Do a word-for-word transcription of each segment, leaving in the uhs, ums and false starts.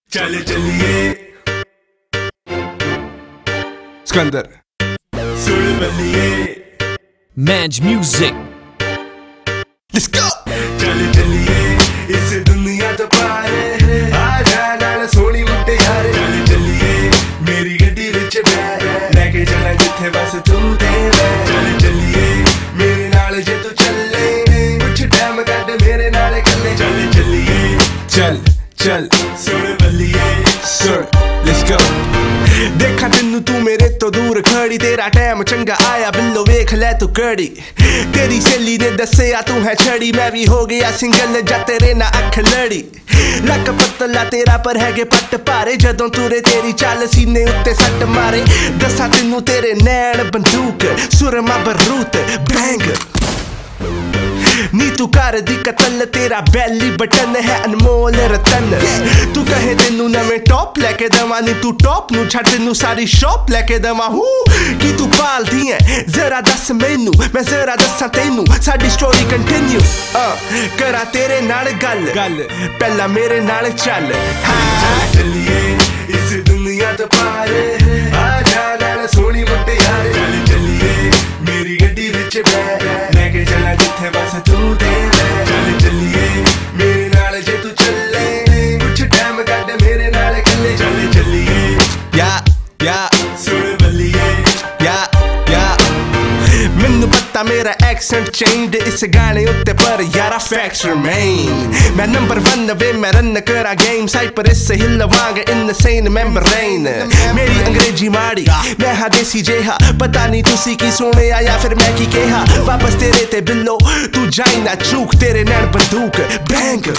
चल चलिए सिकंदर सुन बलिए Manj Music. Let's go चल चलिए इस दुनिया तो पारे आ जाना ना सोनी मुट्टे यारे चल चलिए मेरी गड्डी विच बैठ लेके चला जिथे बस तू ते मैं चल चलिए मेरे नाल जे तू चले कुछ टाइम कट मेरे नाल कल्ले चल चलिए चल चल सुन बलिए सुन Let's go देखा तेनू तू मेरे तो दूर खड़ी तेरा टाइम चंगा आया बिल्लो वेख ले तू कड़ी तेरी सहेली ने दसिया तू है छड़ी मैं भी हो गया सिंगल जा तेरे ना अख लड़ी लक पतला तेरा पर है गे पट पारे जदों तुरे तेरी चाल सीने उत्ते सट मारे दसा तेनू तेरे नैन बंदूक सुरमा बरूत बैंग नी तू कर दी कतल तेरा बैली बटन है अनमोल रतन तू कहे तेनू नवें टॉप लेके दवा नी तू टॉप नू छड़ तेनू सारी शॉप लेके दवा हूँ कि तू पाल दी है जरा दस मैनू मैं जरा दसा तेनू साडी स्टोरी कंटिन्यू करा तेरे नाल गल गल पहला मेरे नाल चल चलिए इस दुनिया तो पारे आ जाना ना सोनी मुट्टे यारे चल चलिए मेरी गड्डी विच बैठ लेके चला जिथे बस तू ते मैं चल चलिए मेरे नाल जे तू चले कुछ टाइम कट मेरे नाल कल्ले चल चलिए या या सुन बलिए या या मैनू पता मेरा एक्सेंट चेंज इस गाने उत्ते पर यारा फैक्ट्स रिमेन मैं नंबर वन वे मैं रन करा गेम साइप्रस से हिल वांग इनसेन मेम्ब्रेन मेरी अंग्रेजी माड़ी मैं हा देसी जेहा पता नहीं तुसी की सुने या फिर मैं की कहा वापस तेरे ते बिल्लो तू जाई ना चूक तेरे नैन बंदूक बैंग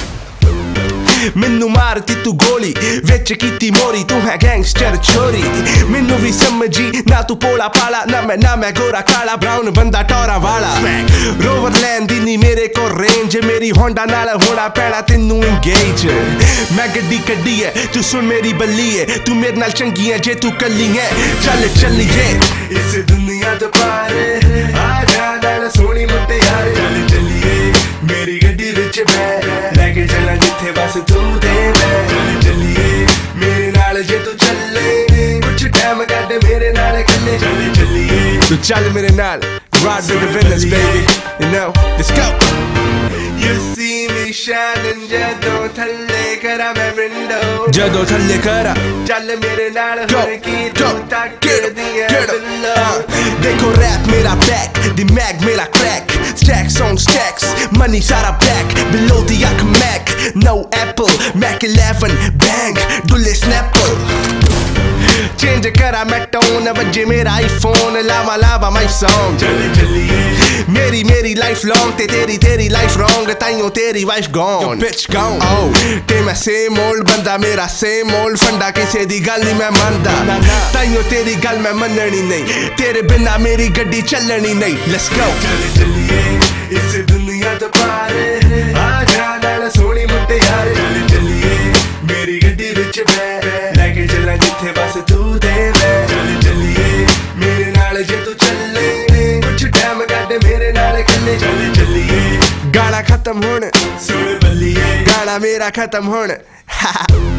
मैनू मारती तू गोली विच कीती मोरी तू है गैंगस्टर छोरी मैनू भी समझी ना तू पोला पाला ना मैं ना मैं गोरा काला ब्राउन बंदा टोरा वाला रोवर लैन दी नी मेरे को रेंज मेरी होंडा नाल होना पैना तेनू इंगेज मैं गड्डी कड्डी है तू सुन मेरी बल्ली है तू मेरे नाल चंगी है जे तू कल्ली है चल चलिए इस दुनिया तो पारे आ जाना ना सोनी मुट्टे यारे चल चलिए मेरी गड्डी विच बैठ लेके चला जिथे बस तू ते मैं चल चलिए मेरे नाल जे तू चले कुछ टाइम कट मेरे नाल कल्ले चल चलिए तू चल मेरे नाल ride with the villains baby you know let's go You see me shining जदों थल्ले करा मैं window जदों थल्ले करा चल मेरे नाल Go, होर की go, तू तक get up, दिया get up. बिल्लो Uh, देखो रैप मेरा बैक दिमाग मेरा crack stacks on stacks money सारा black below the yak mac no apple mac eleven bang दुल्ले snapple चेंज करा मैं टोन वजे मेरा iPhone lava lava my song चल चलिए मेरी मेरी लाइफ लॉन्ग ते तेरी तेरी लाइफ रॉन्ग ताइयों तेरी wife gone bitch gone oh ते मैं सेम ओल्ड बंदा मेरा सेम ओल्ड फंडा किसे दी गल नहीं मैं मनदा ताइयों तेरी गल मैं मननी नहीं तेरे बिना मेरी गड्डी चलनी नहीं let's go चल चलिए इस दुनिया तो पारे आ जाना ना सोनी मुट्टे यारे चल चलिए मेरी गड्डी विच बैठ लेके चला जिथे बस तू ते मैं चल चलिए मेरे नाल जे तू चले कुछ टाइम कट मेरे नाल कल्ले चल चलिए गाना खत्म होने सुन बलिए गाना मेरा खत्म होने